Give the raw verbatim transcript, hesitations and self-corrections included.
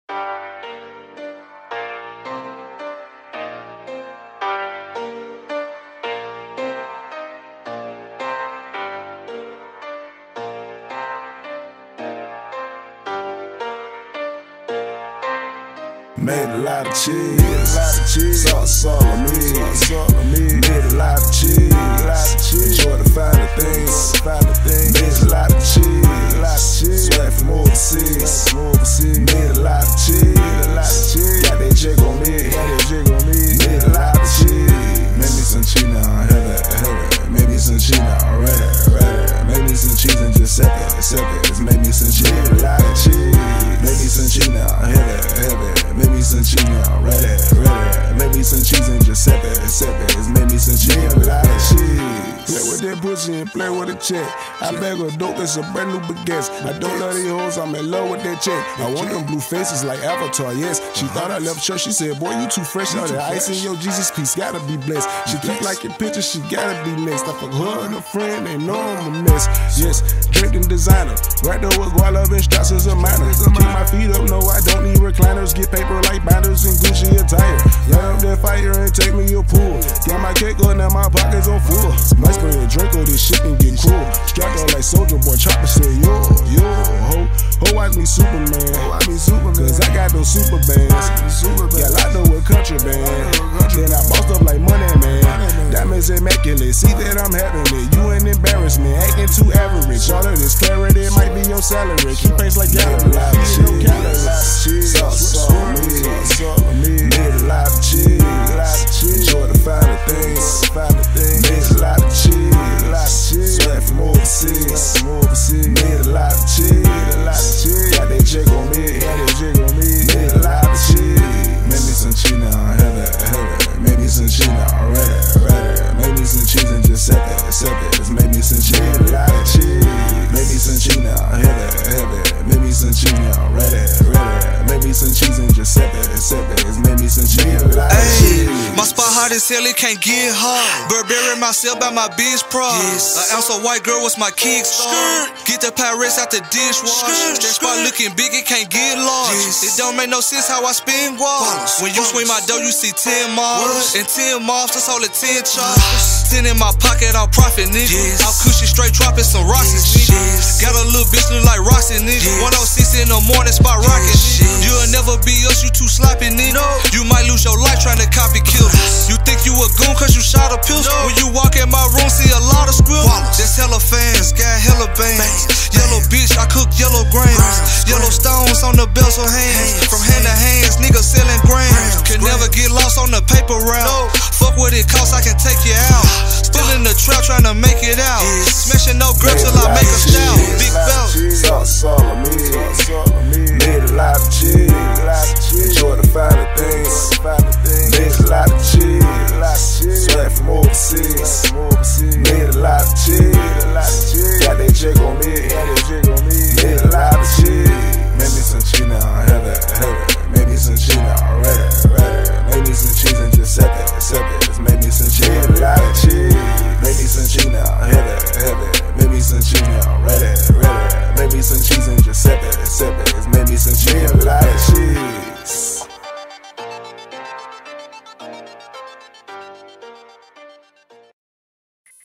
Made a lot of cheese, a lot of cheese. Sauce all on me, sauce all on me. Made a lot of cheese, a lot of cheese. Enjoy the finer things, finer things. Made a lot of cheese, a lot of cheese. Swag from overseas, from overseas. Made a lot of cheese, a lot of cheese. Got that jig on me, got that jig on me. Made a lot of cheese. Made me some cheese now, hell it, hell it. Made me some cheese now, ready, ready. Made me some cheese and just sip it, sip it. Made me some cheese, a lot of cheese. Made me some cheese now, hell it, hell it. Made me some cheese now, ready, ready. Made me some cheese and just sip it, sip it. It's made me some cheese, a lot of cheese. Play with that pussy and play with a check. I bag a dope, it's a brand new baguette. I don't love these hoes, I'm in love with that check. I want them blue faces like Avatar, yes. She thought I left church, she said, boy, you too fresh. All that ice in your Jesus piece, gotta be blessed. She keep liking pictures, she gotta be next. I fuck her and her friend, they know I'm a mess. Yes, drinking designer, right there with Guala and Strauss is a minor. Keep my feet up, no, I don't need recliners. Get paper like binders and Gucci attire. Light up that fire and take me a pool. Got my cake on, now my pockets on full. Might spray a drink on this shit and get cool. Strapped on like Soldier Boy, Chopper said, yo, yo, ho, ho, watch me Superman. Ho, watch me Superman. Cause I got those super bands. Got locked up with contraband. Then I bossed up like Money Man. Diamonds immaculate, see that I'm having it. You an embarrassment, acting too average. All of this clarity might be your salary. Keep pace like Gallagher. No calories. Sauce on me, sauce on me. Made a lot of cheese, a lot of cheese. Enjoy the finer things, finer things. Made a lot of cheese, a lot of cheese. Swag from overseas, from overseas. Made a lot of cheese, a lot of cheese. Got that jig on me, got that jig on me. Made a lot of cheese. Made me some cheese now, hell it, hell it. Made me some cheese now, ready, ready. Made me some cheese and just sip it, sip it. It's made me some cheese, a lot of cheese. Made me some cheese now, hell it, hell it. Made me some cheese now, ready, ready. Made me some cheese and just sip it, sip it. It's made me some cheese, a lot of cheese. My spot hot as hell, it can't get hot. Burberry myself by my bitch pride. An ounce of white girl was my kickstart. Get the Paris out the dishwasher. That spot looking big, it can't get large. It don't make no sense how I spin walls. When you swing my dough, you see ten mobs. And ten mobs, that's all the ten chops. Ten in my pocket, I'll profit, nigga. I'll cushion straight dropping some Roxy's, nigga. Got a little bitch look like Roxy, nigga. one oh six in the morning, spot rockin', nigga. You'll never be us, you too sloppy, nigga. You might lose your life trying to copy kill. You think you a goon cause you shot a pistol. When you walk in my room, see a lot of squibs. There's hella fans, got hella bands. Yellow bitch, I cook yellow grains. Yellow stones on the belts of hands. From hand to hands, niggas selling grams. Can never get lost on the paper route. Fuck what it costs, I can take you out. Still in the trap trying to make it out. Smashing no girl till I make a style. Big belt. Sauce all on me.